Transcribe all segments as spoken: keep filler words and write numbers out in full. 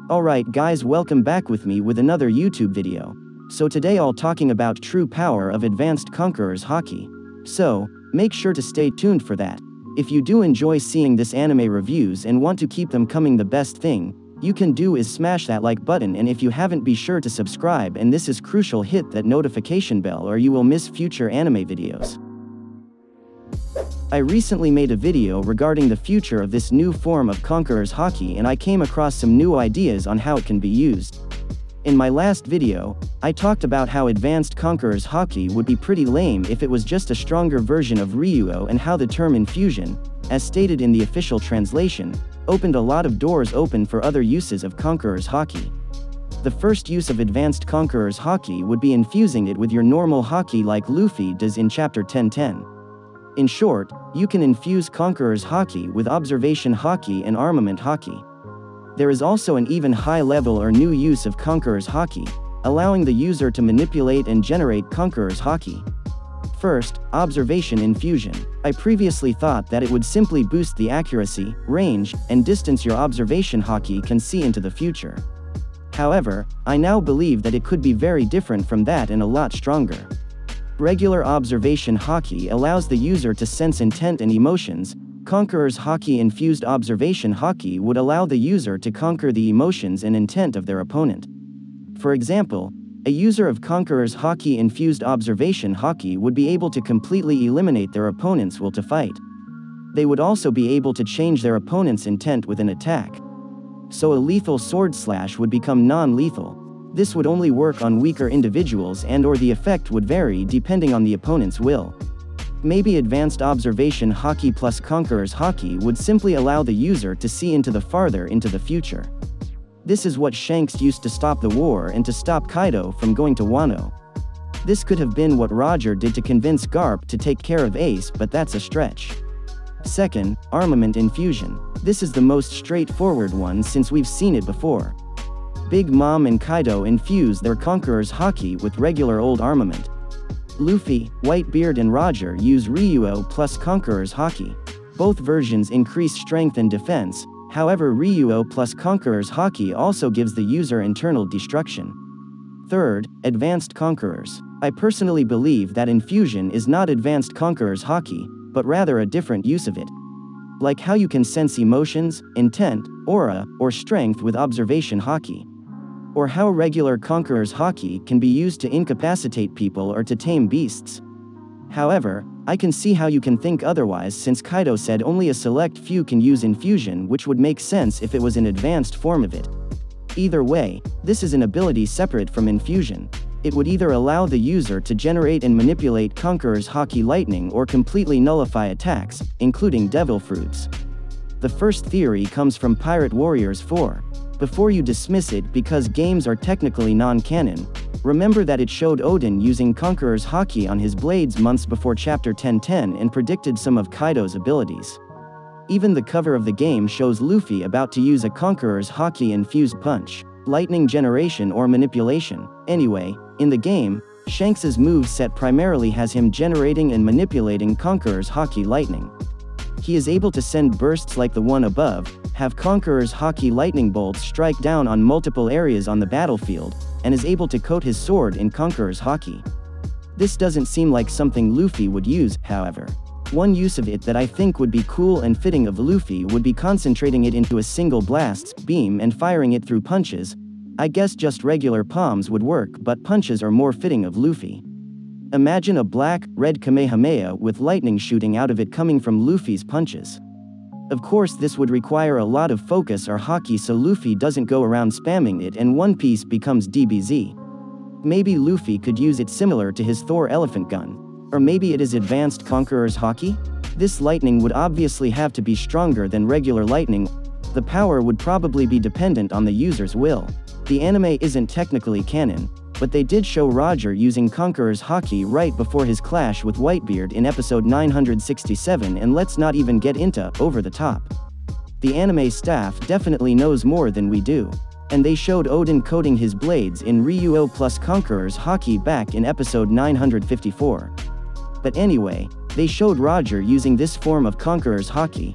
Alright guys, welcome back with me with another YouTube video. So today I'll talking about true power of Advanced Conquerors Haki. So, make sure to stay tuned for that. If you do enjoy seeing this anime reviews and want to keep them coming, the best thing you can do is smash that like button, and if you haven't, be sure to subscribe, and this is crucial, hit that notification bell or you will miss future anime videos. I recently made a video regarding the future of this new form of Conquerors Haki, and I came across some new ideas on how it can be used. In my last video, I talked about how Advanced Conquerors Haki would be pretty lame if it was just a stronger version of Ryuo, and how the term infusion, as stated in the official translation, opened a lot of doors open for other uses of Conquerors Haki. The first use of Advanced Conquerors Haki would be infusing it with your normal Haki like Luffy does in Chapter ten ten. In short, you can infuse Conquerors Haki with Observation Haki and Armament Haki. There is also an even high-level or new use of Conquerors Haki, allowing the user to manipulate and generate Conquerors Haki. First, Observation Infusion. I previously thought that it would simply boost the accuracy, range, and distance your Observation Haki can see into the future. However, I now believe that it could be very different from that and a lot stronger. Regular Observation Haki allows the user to sense intent and emotions. Conquerors Haki infused Observation Haki would allow the user to conquer the emotions and intent of their opponent. For example, a user of Conquerors Haki infused Observation Haki would be able to completely eliminate their opponent's will to fight. They would also be able to change their opponent's intent with an attack. So a lethal sword slash would become non-lethal. This would only work on weaker individuals, and or the effect would vary depending on the opponent's will. Maybe Advanced Observation Haki plus Conquerors Haki would simply allow the user to see into the farther into the future. This is what Shanks used to stop the war and to stop Kaido from going to Wano. This could have been what Roger did to convince Garp to take care of Ace, but that's a stretch. Second, Armament Infusion. This is the most straightforward one since we've seen it before. Big Mom and Kaido infuse their Conquerors Haki with regular old armament. Luffy, Whitebeard and Roger use Ryuo plus Conquerors Haki. Both versions increase strength and defense, however Ryuo plus Conquerors Haki also gives the user internal destruction. Third, Advanced Conquerors. I personally believe that infusion is not Advanced Conquerors Haki, but rather a different use of it. Like how you can sense emotions, intent, aura, or strength with Observation Haki. Or how regular Conquerors Haki can be used to incapacitate people or to tame beasts. However, I can see how you can think otherwise, since Kaido said only a select few can use infusion, which would make sense if it was an advanced form of it. Either way, this is an ability separate from infusion. It would either allow the user to generate and manipulate Conquerors Haki lightning or completely nullify attacks, including Devil Fruits. The first theory comes from Pirate Warriors four. Before you dismiss it because games are technically non-canon, remember that it showed Odin using Conquerors Haki on his blades months before Chapter ten ten and predicted some of Kaido's abilities. Even the cover of the game shows Luffy about to use a Conquerors Haki infused punch, lightning generation or manipulation. Anyway, in the game, Shanks's moveset primarily has him generating and manipulating Conquerors Haki lightning. He is able to send bursts like the one above, have Conquerors Haki lightning bolts strike down on multiple areas on the battlefield, and is able to coat his sword in Conquerors Haki. This doesn't seem like something Luffy would use, however. One use of it that I think would be cool and fitting of Luffy would be concentrating it into a single blast beam and firing it through punches. I guess just regular palms would work, but punches are more fitting of Luffy. Imagine a black, red Kamehameha with lightning shooting out of it coming from Luffy's punches. Of course, this would require a lot of focus or Haki, so Luffy doesn't go around spamming it and One Piece becomes D B Z. Maybe Luffy could use it similar to his Thor elephant gun. Or maybe it is Advanced Conquerors Haki? This lightning would obviously have to be stronger than regular lightning. The power would probably be dependent on the user's will. The anime isn't technically canon, but they did show Roger using Conquerors Haki right before his clash with Whitebeard in episode nine hundred sixty-seven, and let's not even get into over the top. The anime staff definitely knows more than we do. And they showed Odin coating his blades in Ryuo plus Conquerors Haki back in episode nine hundred fifty-four. But anyway, they showed Roger using this form of Conquerors Haki.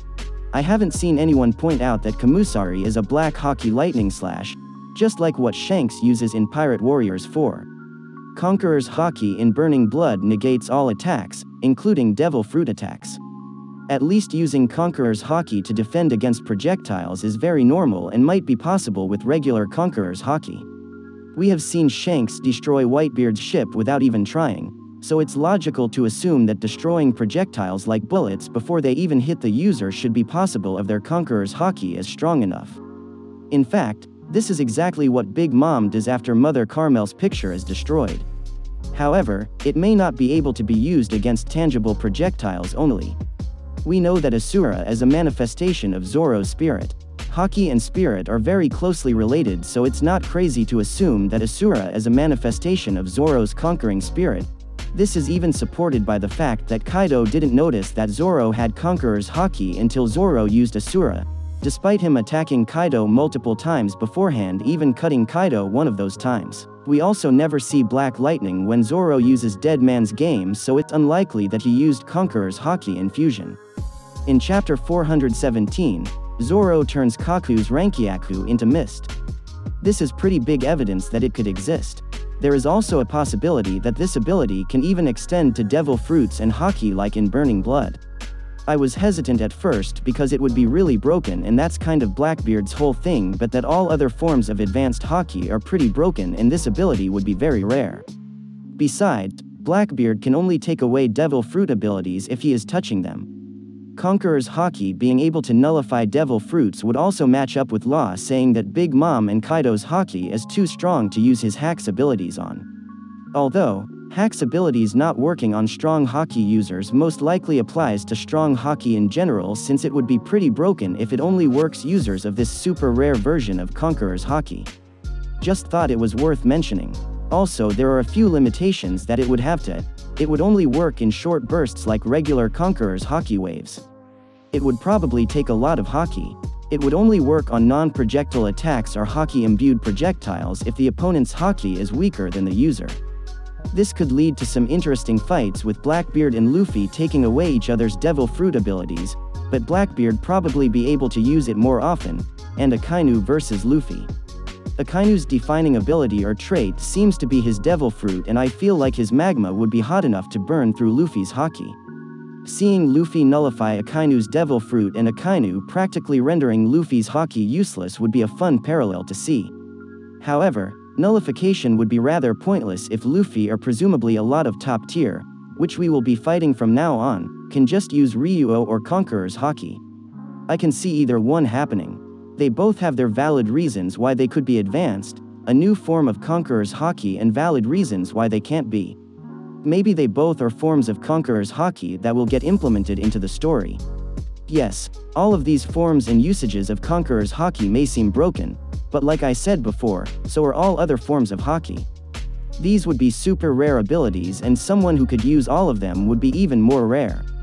I haven't seen anyone point out that Kamusari is a black Haki lightning slash, just like what Shanks uses in Pirate Warriors four. Conqueror's Haki in Burning Blood negates all attacks, including Devil Fruit attacks. At least using Conqueror's Haki to defend against projectiles is very normal and might be possible with regular Conqueror's Haki. We have seen Shanks destroy Whitebeard's ship without even trying, so it's logical to assume that destroying projectiles like bullets before they even hit the user should be possible if their Conqueror's Haki is strong enough. In fact, this is exactly what Big Mom does after Mother Carmel's picture is destroyed. However, it may not be able to be used against tangible projectiles only. We know that Asura is a manifestation of Zoro's spirit. Haki and spirit are very closely related, so it's not crazy to assume that Asura is a manifestation of Zoro's conquering spirit. This is even supported by the fact that Kaido didn't notice that Zoro had Conqueror's Haki until Zoro used Asura, despite him attacking Kaido multiple times beforehand, even cutting Kaido one of those times. We also never see Black Lightning when Zoro uses Dead Man's Game, so it's unlikely that he used Conqueror's Haki in Fusion. In chapter four hundred seventeen, Zoro turns Kaku's Rankyaku into mist. This is pretty big evidence that it could exist. There is also a possibility that this ability can even extend to Devil Fruits and Haki like in Burning Blood. I was hesitant at first because it would be really broken, and that's kind of Blackbeard's whole thing, but that all other forms of advanced Haki are pretty broken and this ability would be very rare. Besides, Blackbeard can only take away Devil Fruit abilities if he is touching them. Conqueror's Haki being able to nullify Devil Fruits would also match up with Law saying that Big Mom and Kaido's Haki is too strong to use his Hack's abilities on. Although, Hack's abilities not working on strong Haki users most likely applies to strong Haki in general, since it would be pretty broken if it only works users of this super rare version of Conqueror's Haki. Just thought it was worth mentioning. Also, there are a few limitations that it would have to. It would only work in short bursts like regular Conqueror's Haki waves. It would probably take a lot of Haki. It would only work on non-projectile attacks or Haki-imbued projectiles if the opponent's Haki is weaker than the user. This could lead to some interesting fights with Blackbeard and Luffy taking away each other's Devil Fruit abilities, but Blackbeard probably be able to use it more often, and Akainu versus Luffy. Akainu's defining ability or trait seems to be his Devil Fruit, and I feel like his magma would be hot enough to burn through Luffy's Haki. Seeing Luffy nullify Akainu's Devil Fruit and Akainu practically rendering Luffy's Haki useless would be a fun parallel to see. However, nullification would be rather pointless if Luffy, or presumably a lot of top tier, which we will be fighting from now on, can just use Ryuo or Conqueror's Haki. I can see either one happening. They both have their valid reasons why they could be advanced, a new form of Conqueror's Haki, and valid reasons why they can't be. Maybe they both are forms of Conqueror's Haki that will get implemented into the story. Yes, all of these forms and usages of Conqueror's Haki may seem broken, but like I said before, so are all other forms of Haki. These would be super rare abilities, and someone who could use all of them would be even more rare.